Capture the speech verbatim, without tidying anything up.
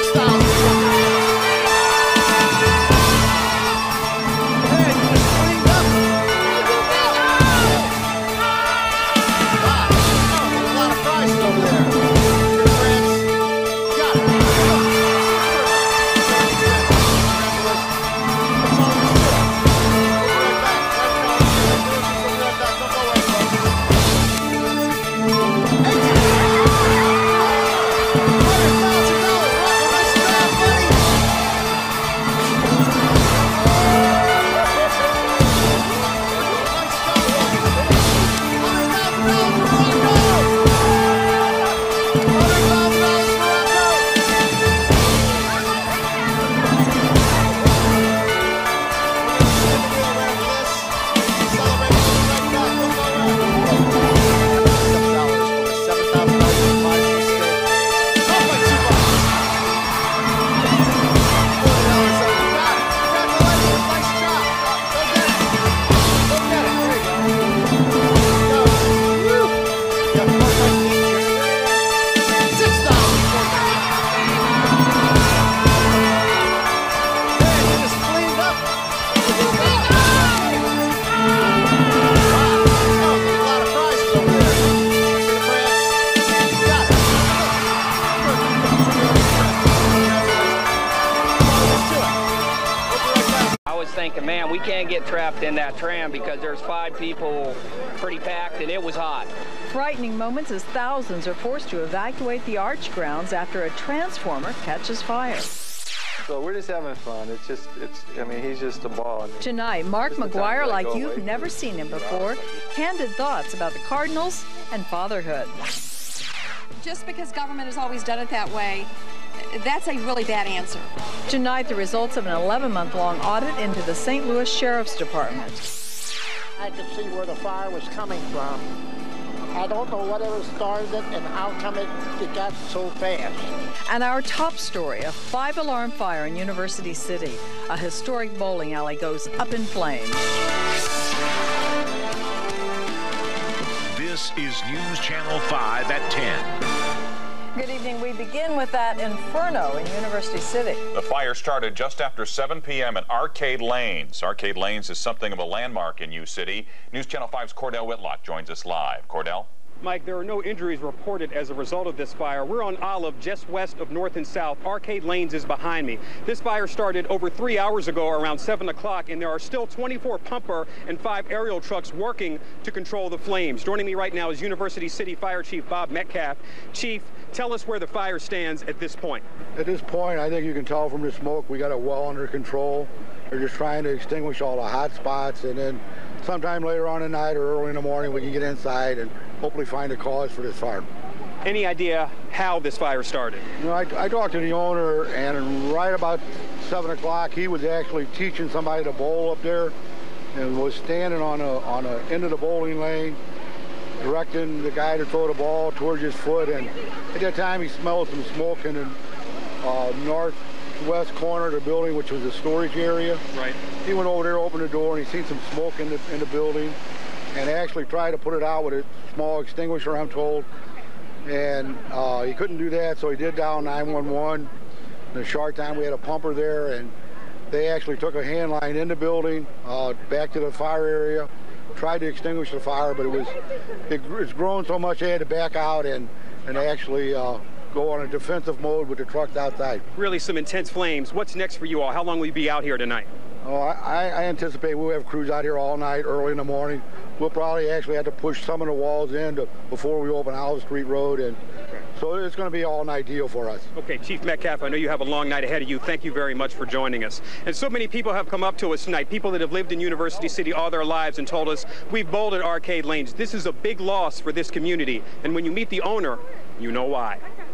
Thinking, man, we can't get trapped in that tram because there's five people pretty packed and it was hot. Frightening moments as thousands are forced to evacuate the arch grounds after a transformer catches fire. So we're just having fun. It's just, it's, I mean, he's just a ball. I mean, Tonight, Mark McGuire, like you've never seen him before, candid thoughts about the Cardinals and fatherhood. Just because government has always done it that way, that's a really bad answer. Tonight, the results of an eleven month long audit into the Saint Louis Sheriff's Department. I could see where the fire was coming from. I don't know whatever started it and how come it, it got so fast. And our top story, a five-alarm fire in University City. A historic bowling alley goes up in flames. This is News Channel five at ten. Good evening. We begin with that inferno in University City. The fire started just after seven p m at Arcade Lanes. Arcade Lanes is something of a landmark in U City. News Channel five's Cordell Whitlock joins us live. Cordell? Mike, there are no injuries reported as a result of this fire. We're on Olive, just west of North and South. Arcade Lanes is behind me. This fire started over three hours ago around seven o'clock, and there are still twenty-four pumper and five aerial trucks working to control the flames. Joining me right now is University City Fire Chief Bob Metcalf. Chief, tell us where the fire stands at this point. At this point, I think you can tell from the smoke we got it well under control. They're just trying to extinguish all the hot spots, and then sometime later on at night or early in the morning we can get inside and hopefully find a cause for this fire. Any idea how this fire started? You know, I, I talked to the owner, and right about seven o'clock he was actually teaching somebody to bowl up there and was standing on a on a end of the bowling lane directing the guy to throw the ball towards his foot, and at that time he smelled some smoke in the uh, northwest corner of the building, which was a storage area. Right. He went over there, opened the door, and he seen some smoke in the in the building, and actually tried to put it out with a small extinguisher, I'm told, and uh, he couldn't do that, so he did dial nine one one. In a short time, we had a pumper there, and they actually took a hand line in the building uh, back to the fire area, tried to extinguish the fire, but it was it, it's grown so much they had to back out and and actually uh, go on a defensive mode with the trucks outside. Really some intense flames. What's next for you all? How long will you be out here tonight? Oh, I, I anticipate we'll have crews out here all night, early in the morning. We'll probably actually have to push some of the walls in to, before we open Olive Street Road, and so it's going to be all night deal for us. Okay, Chief Metcalf, I know you have a long night ahead of you. Thank you very much for joining us. And so many people have come up to us tonight, people that have lived in University City all their lives, and told us we've bowled at Arcade Lanes. This is a big loss for this community, and when you meet the owner, you know why.